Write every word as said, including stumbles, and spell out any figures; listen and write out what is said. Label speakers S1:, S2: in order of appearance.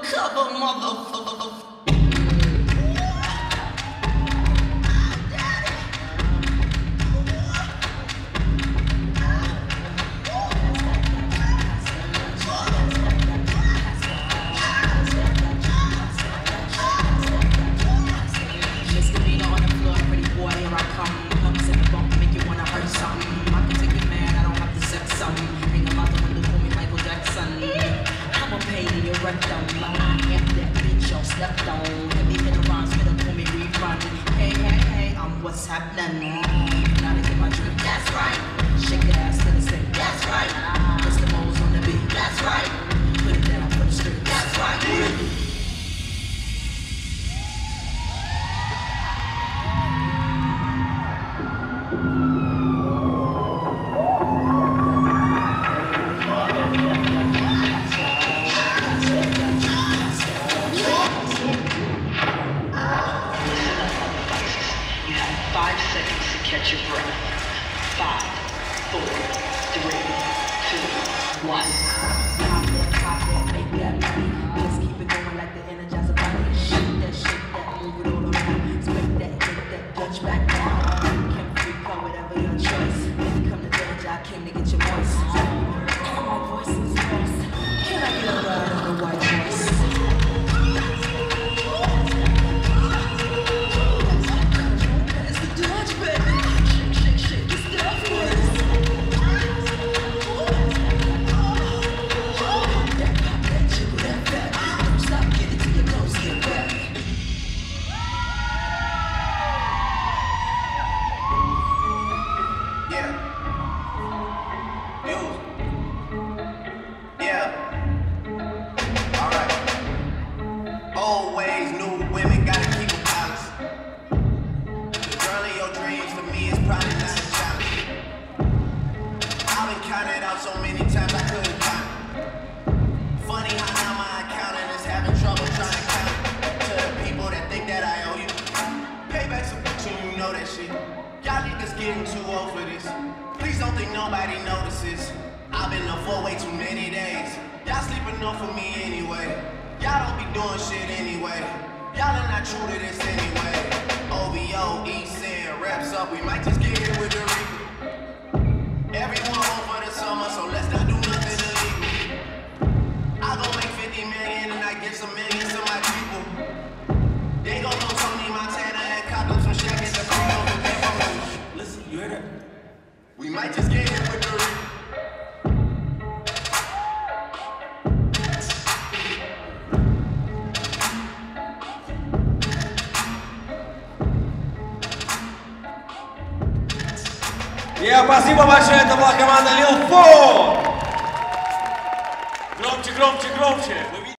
S1: undercover motherfucker. I am that bitch y'all slept on. Heavy in the rhymes, finna pull me rerun. Hey, hey, hey, I'm what's happening. Now to get my drink, that's right. Shake your ass to the stick, that's right. Push the moles on the beat, that's right. Put it down for the street, that's right.
S2: Five seconds to catch your breath. Five, four, three, two, one.
S1: Pop that, pop that, make that money. Let's keep it going like the Energizer Bunny. Shake that, shake that, move it all around. Spread that, take that, Dutch back down. Can freak out, whatever your choice. When you come to village, I came to get your voice. My voice is hoarse. Can I get a ride on the white horse?
S3: Always new women gotta keep a balance. The girl in your dreams to me is probably not a challenge. I've been counted out so many times I couldn't count it. Funny how now my accountant is having trouble trying to count it. To the people that think that I owe you, payback's a bitch and you know that shit. Y'all niggas getting too old for this. Please don't think nobody notices. I've been up for way too many days. Y'all sleeping enough for me anyway. Y'all don't be doing shit anyway. Y'all are not true to this anyway. O V O, East End, wraps up. We might just get hit with the reaper. Everyone home for the summer, so let's not do nothing illegal. I gon' make fifty million and I give some millions to my people. They gon' know Tony Montana and cop them some Shaq in the car. Listen, you hear that? We might just get hit with the reaper.
S4: Yeah, спасибо большое, это была команда Lil Four. Громче, громче, громче.